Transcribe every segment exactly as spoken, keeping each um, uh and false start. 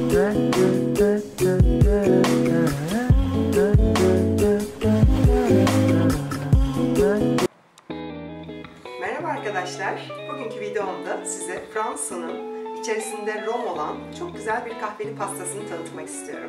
Merhaba arkadaşlar, bugünkü videomda size Fransa'nın içerisinde rom olan çok güzel bir kahveli pastasını tanıtmak istiyorum.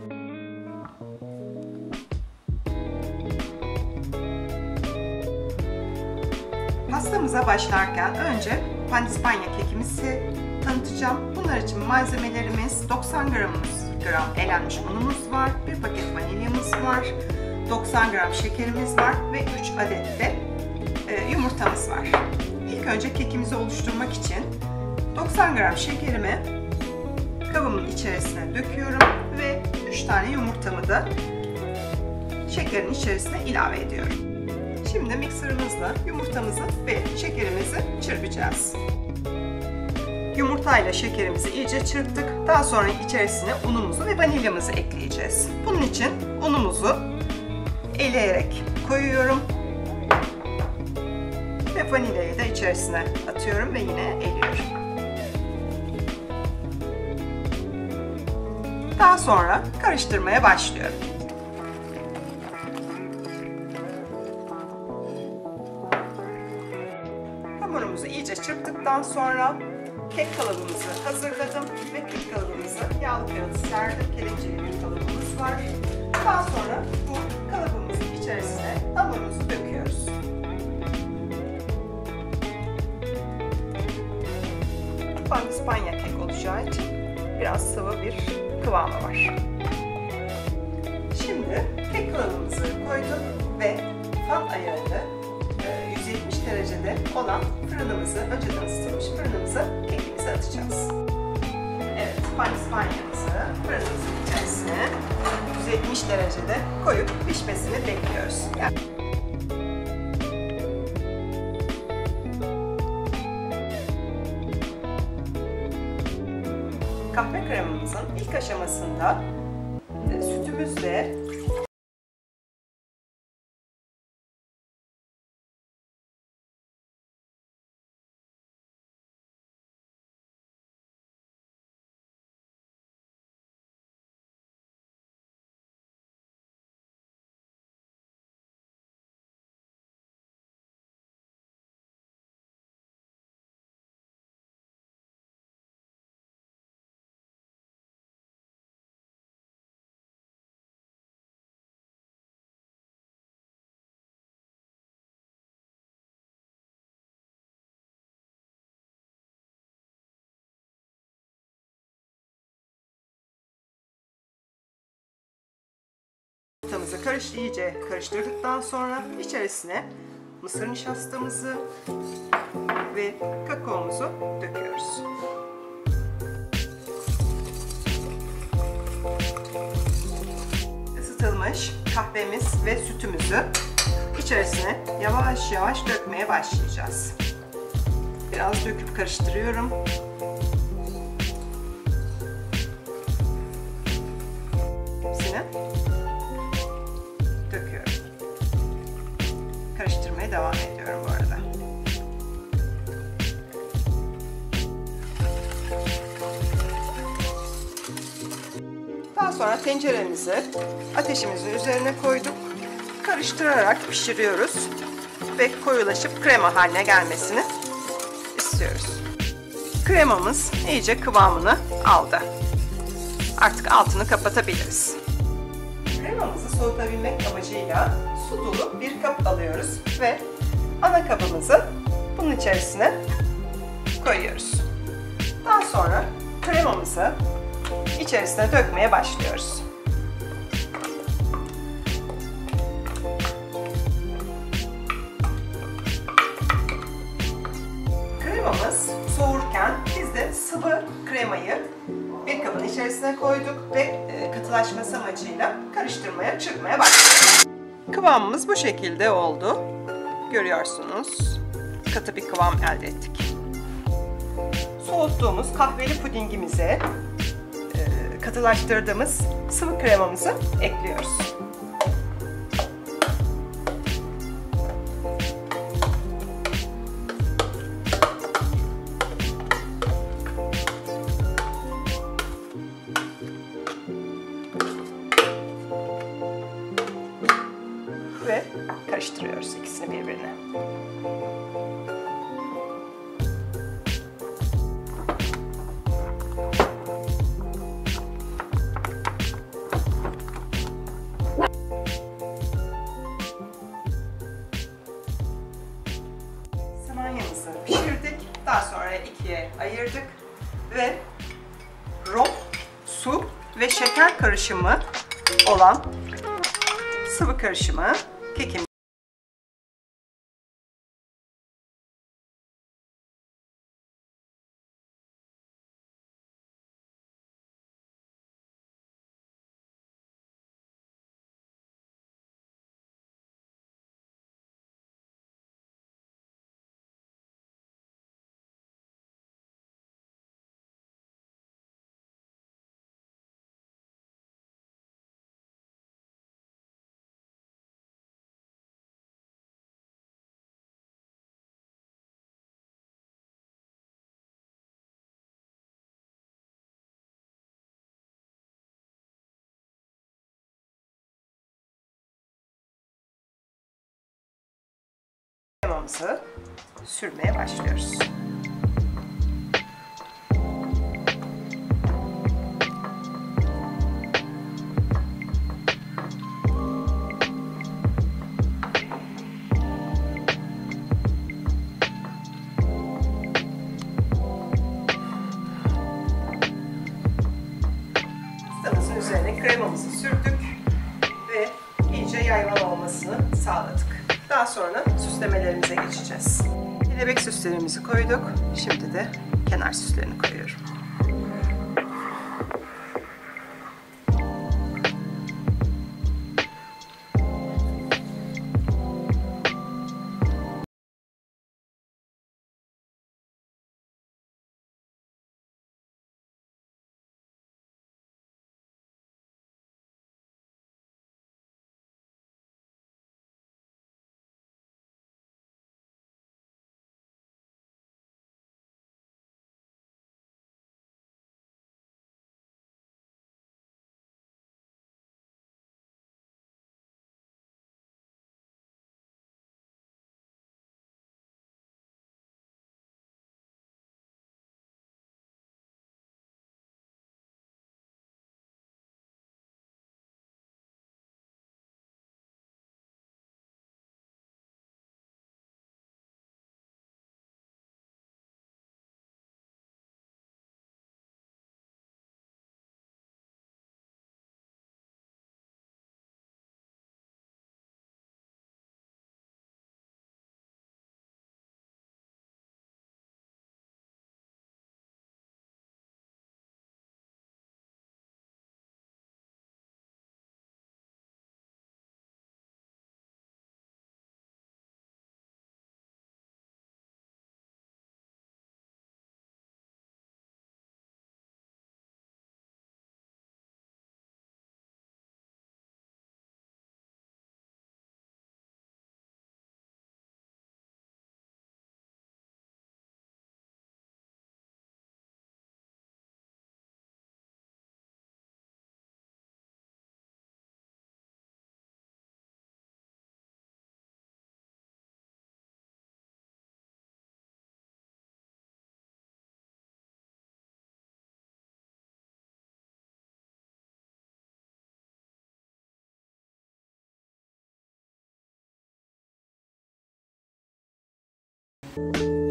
Pastamıza başlarken önce pandispanya kekimizi tanıtacağım. Bunlar için malzemelerimiz doksan gram elenmiş unumuz var, bir paket vanilyamız var, doksan gram şekerimiz var ve üç adet de e, yumurtamız var. İlk önce kekimizi oluşturmak için doksan gram şekerimi kabımın içerisine döküyorum ve üç tane yumurtamı da şekerin içerisine ilave ediyorum. Şimdi mikserımızla yumurtamızı ve şekerimizi çırpacağız. Yumurtayla şekerimizi iyice çırptık. Daha sonra içerisine unumuzu ve vanilyamızı ekleyeceğiz. Bunun için unumuzu eleyerek koyuyorum. Ve vanilyayı da içerisine atıyorum ve yine eliyorum. Daha sonra karıştırmaya başlıyorum. Hamurumuzu iyice çırptıktan sonra kek kalıbımızı hazırladım ve kek kalıbımızı yağlı kağıt serdim. Kelepçeli bir kalıbımız var. Daha sonra bu kalıbımızın içerisine hamurumuzu döküyoruz. Pandispanya kek olacağı için biraz sıvı bir kıvamı var. Şimdi kek kalıbımızı koyduk ve fan ayarında yüz yetmiş derecede olan fırınımızı, önceden ısıtılmış fırınımıza kekimizi atacağız. Evet, pandispanyamızı fırınımızın içerisine yüz yetmiş derecede koyup pişmesini bekliyoruz. Yani kahve kremamızın ilk aşamasında sütümüzle yumurtamızı karış, iyice karıştırdıktan sonra içerisine mısır nişastamızı ve kakaomuzu döküyoruz. Isıtılmış kahvemiz ve sütümüzü içerisine yavaş yavaş dökmeye başlayacağız. Biraz döküp karıştırıyorum. Hepsini döküyorum. Karıştırmaya devam ediyorum bu arada. Daha sonra tenceremizi ateşimizin üzerine koyduk. Karıştırarak pişiriyoruz ve koyulaşıp krema haline gelmesini istiyoruz. Kremamız iyice kıvamını aldı. Artık altını kapatabiliriz. Kremamızı soğutabilmek amacıyla su dolu bir kap alıyoruz ve ana kabımızı bunun içerisine koyuyoruz. Daha sonra kremamızı içerisine dökmeye başlıyoruz. Kremamız soğurken biz de sıvı kremayı bir kabın içerisine koyduk ve katılaşması amacıyla karıştırmaya, çırpmaya başladık. Kıvamımız bu şekilde oldu. Görüyorsunuz. Katı bir kıvam elde ettik. Soğuttuğumuz kahveli pudingimize katılaştırdığımız sıvı kremamızı ekliyoruz. ve rom, su ve şeker karışımı olan sıvı karışımı kekim. Kremamızı sürmeye başlıyoruz. Pastamızın üzerine kremamızı sürdük ve iyice yayvan olmasını sağladık. Daha sonra süslemelerimize geçeceğiz. Kelebek süslerimizi koyduk. Şimdi de kenar süslerini koyuyorum. Thank you.